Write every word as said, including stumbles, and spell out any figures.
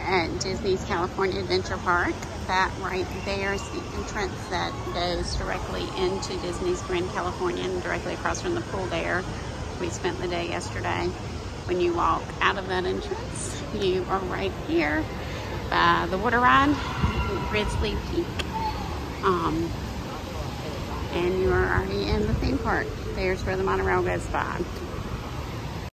at Disney's California Adventure Park. That right there is the entrance that goes directly into Disney's Grand Californian, directly across from the pool there. We spent the day yesterday. When you walk out of that entrance, you are right here by the water ride, Grizzly Peak. Um, and you are already in the theme park. There's where the monorail goes by.